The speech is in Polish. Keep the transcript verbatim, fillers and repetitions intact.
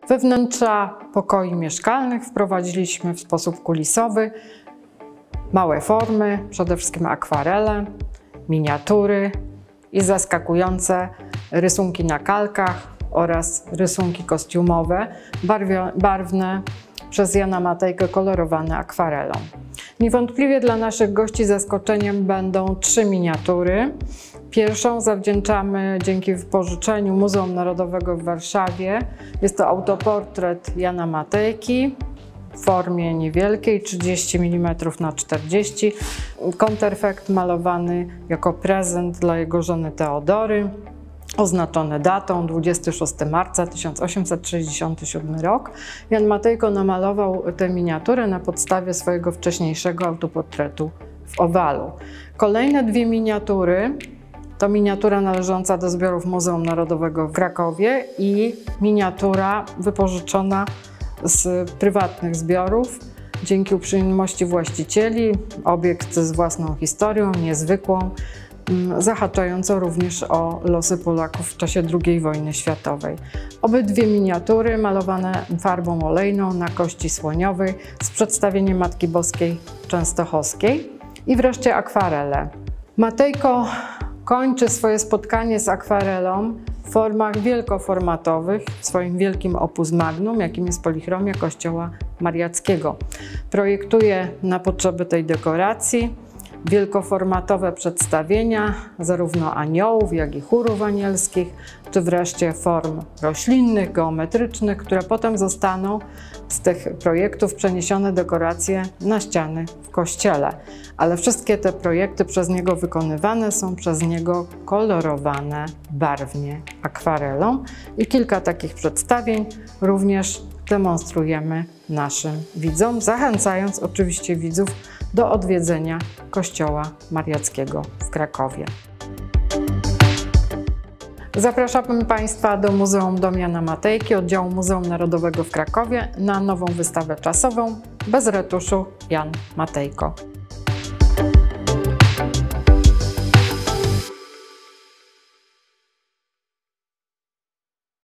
We wnętrza pokoi mieszkalnych wprowadziliśmy w sposób kulisowy małe formy, przede wszystkim akwarele, miniatury i zaskakujące rysunki na kalkach oraz rysunki kostiumowe, barwne przez Jana Matejkę, kolorowane akwarelą. Niewątpliwie dla naszych gości zaskoczeniem będą trzy miniatury. Pierwszą zawdzięczamy dzięki wypożyczeniu Muzeum Narodowego w Warszawie. Jest to autoportret Jana Matejki w formie niewielkiej, trzydzieści milimetrów na czterdzieści. Konterfekt malowany jako prezent dla jego żony Teodory, oznaczony datą dwudziestego szóstego marca tysiąc osiemset sześćdziesiąty siódmy rok. Jan Matejko namalował tę miniaturę na podstawie swojego wcześniejszego autoportretu w owalu. Kolejne dwie miniatury to miniatura należąca do zbiorów Muzeum Narodowego w Krakowie i miniatura wypożyczona z prywatnych zbiorów. Dzięki uprzejmości właścicieli, obiekt z własną historią, niezwykłą, zahaczającą również o losy Polaków w czasie drugiej wojny światowej. Obydwie miniatury malowane farbą olejną na kości słoniowej z przedstawieniem Matki Boskiej Częstochowskiej. I wreszcie akwarele. Matejko kończy swoje spotkanie z akwarelą w formach wielkoformatowych, w swoim wielkim opus magnum, jakim jest polichromia Kościoła Mariackiego. Projektuje na potrzeby tej dekoracji wielkoformatowe przedstawienia zarówno aniołów, jak i chórów anielskich, czy wreszcie form roślinnych, geometrycznych, które potem zostaną z tych projektów przeniesione dekoracje na ściany w kościele. Ale wszystkie te projekty przez niego wykonywane są przez niego kolorowane barwnie akwarelą i kilka takich przedstawień również demonstrujemy naszym widzom, zachęcając oczywiście widzów do odwiedzenia Kościoła Mariackiego w Krakowie. Zapraszamy Państwa do Muzeum Dom Jana Matejki, oddziału Muzeum Narodowego w Krakowie na nową wystawę czasową Bez retuszu Jan Matejko.